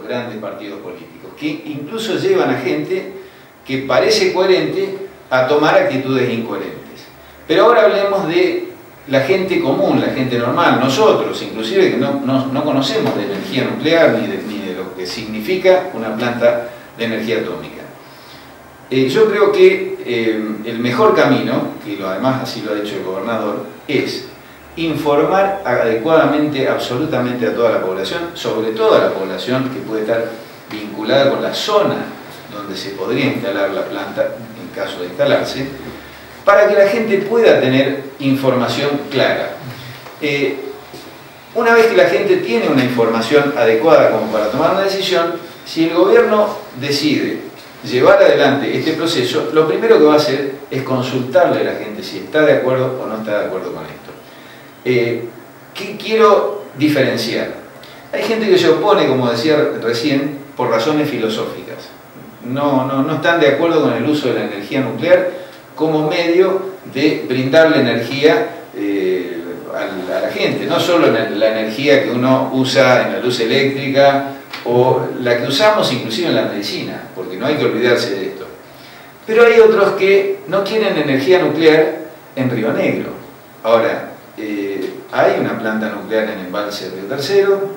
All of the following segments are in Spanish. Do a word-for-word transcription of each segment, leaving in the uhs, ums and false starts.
los grandes partidos políticos, que incluso llevan a gente que parece coherente a tomar actitudes incoherentes. Pero ahora hablemos de la gente común, la gente normal, nosotros, inclusive que no, no, no conocemos de energía nuclear ni de, ni de lo que significa una planta de energía atómica. Eh, yo creo que eh, el mejor camino, y lo, además así lo ha dicho el gobernador, es informar adecuadamente absolutamente a toda la población, sobre todo a la población que puede estar vinculada con la zona donde se podría instalar la planta en caso de instalarse, para que la gente pueda tener información clara. Eh, una vez que la gente tiene una información adecuada como para tomar una decisión, si el gobierno decide llevar adelante este proceso, lo primero que va a hacer es consultarle a la gente si está de acuerdo o no está de acuerdo con esto. Eh, ¿Qué quiero diferenciar? Hay gente que se opone, como decía recién, por razones filosóficas. No, no, no están de acuerdo con el uso de la energía nuclear como medio de brindarle energía eh, a, a la gente. No solo la, la energía que uno usa en la luz eléctrica o la que usamos inclusive en la medicina, porque no hay que olvidarse de esto. Pero hay otros que no quieren energía nuclear en Río Negro. Ahora, eh, hay una planta nuclear en el embalse de Río Tercero,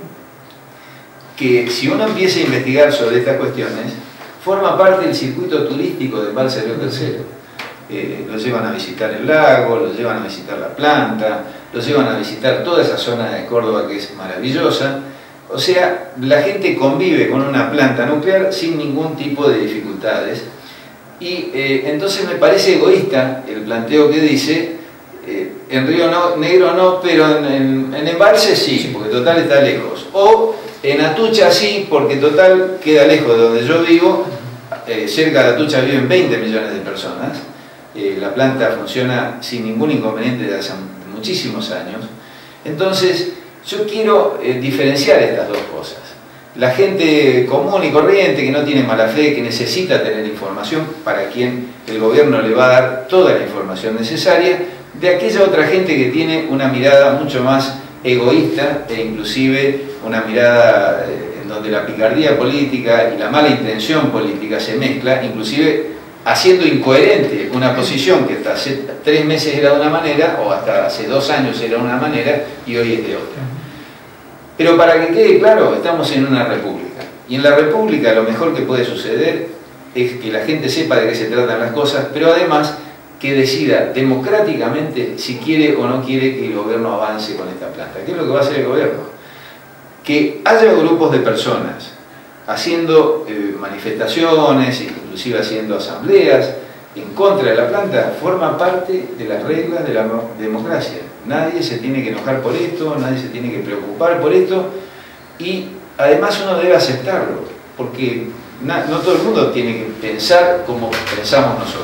que si uno empieza a investigar sobre estas cuestiones, forma parte del circuito turístico del embalse de Río Tercero. Eh, lo llevan a visitar el lago, lo llevan a visitar la planta, lo llevan a visitar toda esa zona de Córdoba que es maravillosa. O sea, la gente convive con una planta nuclear sin ningún tipo de dificultades. Y eh, entonces me parece egoísta el planteo que dice, eh, en Río no, Negro no, pero en, en, en Embalse sí, porque total está lejos. O en Atucha sí, porque total queda lejos de donde yo vivo. Eh, cerca de Atucha viven veinte millones de personas. Eh, la planta funciona sin ningún inconveniente desde hace muchísimos años. Entonces, yo quiero eh, diferenciar estas dos cosas. La gente común y corriente que no tiene mala fe, que necesita tener información, para quien el gobierno le va a dar toda la información necesaria, de aquella otra gente que tiene una mirada mucho más egoísta e inclusive una mirada eh, en donde la picardía política y la mala intención política se mezcla, inclusive haciendo incoherente una posición que hasta hace tres meses era de una manera o hasta hace dos años era de una manera y hoy es de otra. Pero para que quede claro, estamos en una república. Y en la república lo mejor que puede suceder es que la gente sepa de qué se tratan las cosas, pero además que decida democráticamente si quiere o no quiere que el gobierno avance con esta planta. ¿Qué es lo que va a hacer el gobierno? Que haya grupos de personas haciendo eh, manifestaciones, inclusive haciendo asambleas en contra de la planta, forma parte de las reglas de la democracia. Nadie se tiene que enojar por esto, nadie se tiene que preocupar por esto, y además uno debe aceptarlo, porque no todo el mundo tiene que pensar como pensamos nosotros.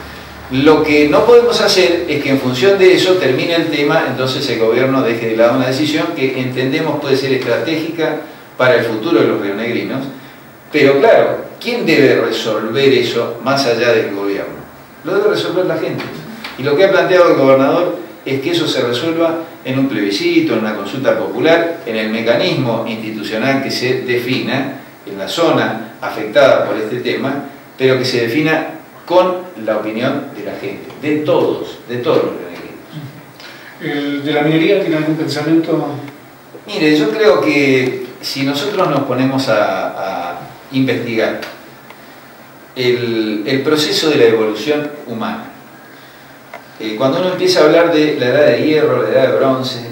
Lo que no podemos hacer es que en función de eso termine el tema, entonces el gobierno deje de lado una decisión que entendemos puede ser estratégica para el futuro de los rionegrinos, pero claro, ¿quién debe resolver eso más allá del gobierno? Lo debe resolver la gente. Y lo que ha planteado el gobernador es que eso se resuelva en un plebiscito, en una consulta popular, en el mecanismo institucional que se defina en la zona afectada por este tema, pero que se defina con la opinión de la gente, de todos, de todos los rionegrinos. ¿El de la minería tiene algún pensamiento? Mire, yo creo que si nosotros nos ponemos a, a investigar el, el proceso de la evolución humana, eh, cuando uno empieza a hablar de la edad de hierro, la edad de bronce,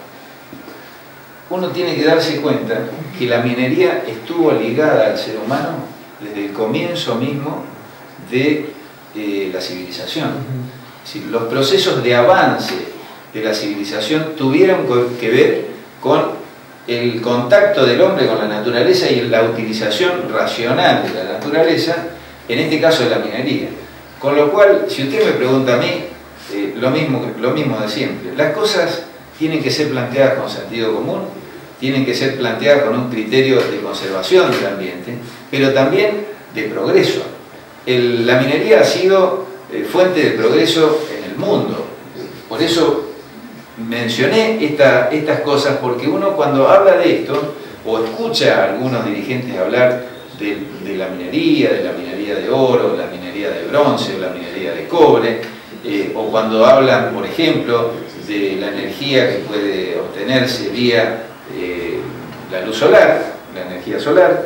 uno tiene que darse cuenta que la minería estuvo ligada al ser humano desde el comienzo mismo de eh, la civilización. Es decir, los procesos de avance de la civilización tuvieron que ver con el contacto del hombre con la naturaleza y la utilización racional de la naturaleza, en este caso de la minería. Con lo cual, si usted me pregunta a mí, eh, lo mismo, lo mismo de siempre. Las cosas tienen que ser planteadas con sentido común, tienen que ser planteadas con un criterio de conservación del ambiente, pero también de progreso. El, la minería ha sido eh, fuente de progreso en el mundo. Por eso mencioné esta, estas cosas, porque uno cuando habla de esto o escucha a algunos dirigentes hablar de, de la minería, de la minería de oro, la minería de bronce o la minería de cobre, eh, o cuando hablan, por ejemplo, de la energía que puede obtenerse vía eh, la luz solar, la energía solar.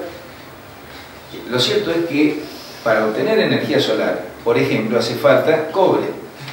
Lo cierto es que para obtener energía solar, por ejemplo, hace falta cobre.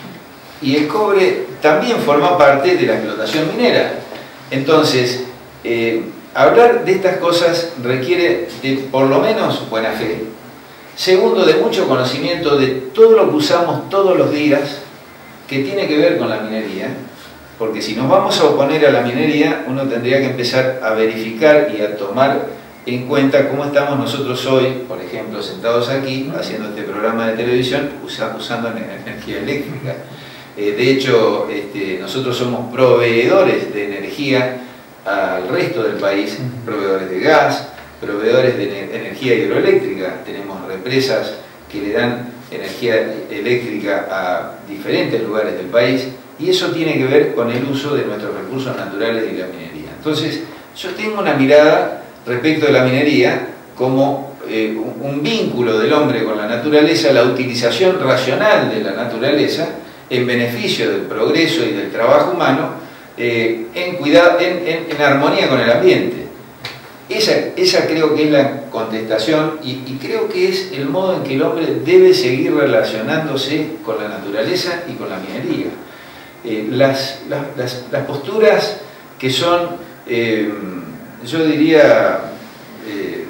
Y el cobre también forma parte de la explotación minera. Entonces, eh, hablar de estas cosas requiere de, por lo menos, buena fe. Segundo, de mucho conocimiento de todo lo que usamos todos los días que tiene que ver con la minería. Porque si nos vamos a oponer a la minería, uno tendría que empezar a verificar y a tomar en cuenta cómo estamos nosotros hoy, por ejemplo, sentados aquí, haciendo este programa de televisión, usando energía eléctrica. Eh, de hecho, este, nosotros somos proveedores de energía al resto del país, proveedores de gas, proveedores de energía hidroeléctrica. Tenemos represas que le dan energía eléctrica a diferentes lugares del país, y eso tiene que ver con el uso de nuestros recursos naturales y la minería. Entonces, yo tengo una mirada respecto de la minería como eh, un vínculo del hombre con la naturaleza, la utilización racional de la naturaleza en beneficio del progreso y del trabajo humano, eh, en, cuidado, en, en, en armonía con el ambiente. Esa, esa creo que es la contestación, y, y creo que es el modo en que el hombre debe seguir relacionándose con la naturaleza y con la minería. Eh, las, las, las, las posturas que son, eh, yo diría, eh,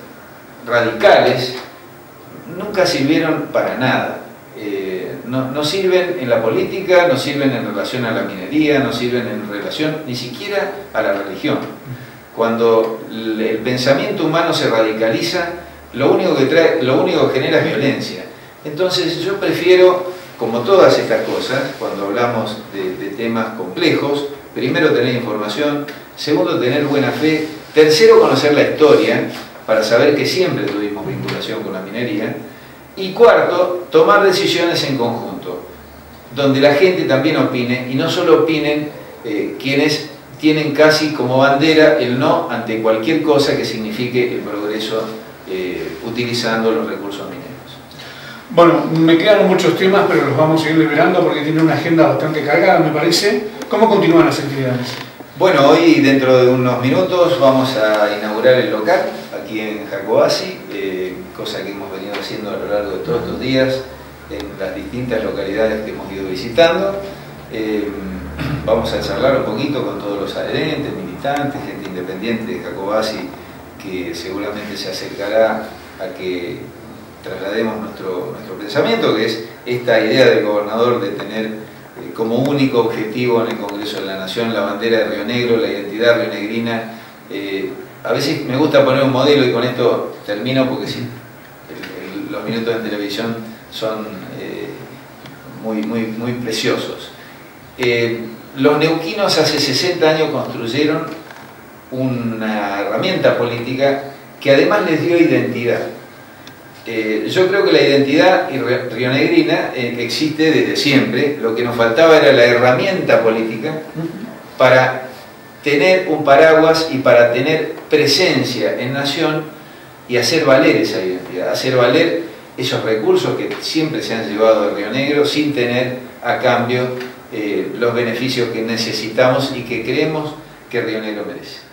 radicales, nunca sirvieron para nada. Eh, no, no sirven en la política, no sirven en relación a la minería, no sirven en relación ni siquiera a la religión. Cuando el pensamiento humano se radicaliza, lo único que trae, lo único que genera es violencia. Entonces yo prefiero, como todas estas cosas, cuando hablamos de, de temas complejos, primero tener información, segundo tener buena fe, tercero conocer la historia para saber que siempre tuvimos vinculación con la minería, y cuarto, tomar decisiones en conjunto, donde la gente también opine, y no solo opinen eh, quienes tienen casi como bandera el no ante cualquier cosa que signifique el progreso eh, utilizando los recursos mineros. Bueno, me quedan muchos temas, pero los vamos a ir liberando porque tiene una agenda bastante cargada, me parece. ¿Cómo continúan las actividades? Bueno, hoy dentro de unos minutos vamos a inaugurar el local aquí en Jacobasi, eh, cosa que hemos venido haciendo a lo largo de todos estos días en las distintas localidades que hemos ido visitando. Eh, vamos a charlar un poquito con todos los adherentes, militantes, gente independiente de Jacobasi, que seguramente se acercará a que traslademos nuestro, nuestro pensamiento, que es esta idea del gobernador de tener eh, como único objetivo en el Congreso de la Nación la bandera de Río Negro, la identidad rionegrina. Eh, a veces me gusta poner un modelo, y con esto termino porque sí, el, el, los minutos en televisión son eh, muy, muy, muy preciosos. Eh, los neuquinos hace sesenta años construyeron una herramienta política que además les dio identidad. Eh, yo creo que la identidad rionegrina eh, existe desde siempre. Lo que nos faltaba era la herramienta política para tener un paraguas y para tener presencia en nación y hacer valer esa identidad, hacer valer esos recursos que siempre se han llevado a Río Negro sin tener a cambio eh, los beneficios que necesitamos y que creemos que Río Negro merece.